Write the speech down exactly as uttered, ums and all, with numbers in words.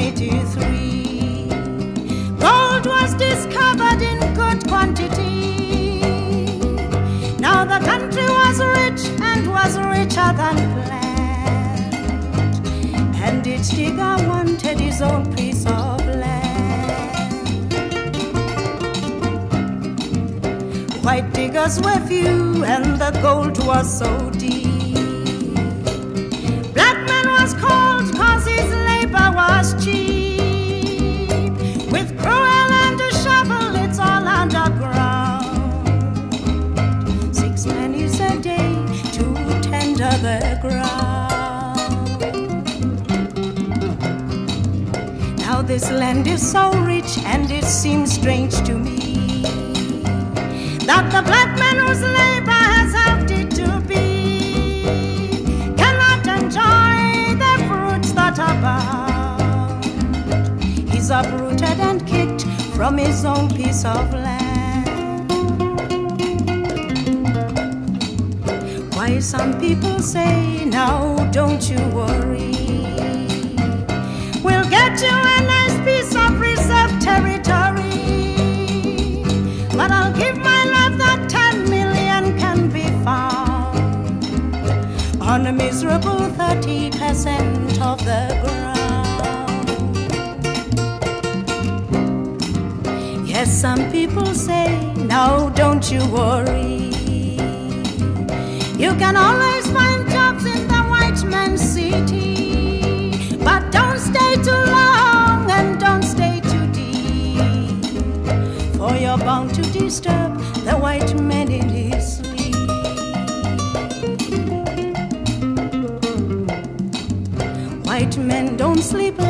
eighty-three, gold was discovered in good quantity. Now the country was rich and was richer than planned, and each digger wanted his own piece of land. White diggers were few and the gold was so deep. Black man was called cause his labor was cheap. With crowel and a shovel it's all underground. Six pennies a day to tender the ground. Now this land is so rich and it seems strange to me that the black man whose labor has helped it to be cannot enjoy the fruits that abound. He's uprooted and kicked from his own piece of land. Why some people say, now don't you worry, we'll get you a nice piece of reserved territory. But I'll give my love that ten million can be found on a miserable thirty percent of the ground. Yes, some people say, now don't you worry, you can always find jobs in the white man's city, but don't stay too long and don't stay too deep, for you're bound to disturb the white man in his sleep. White men don't sleep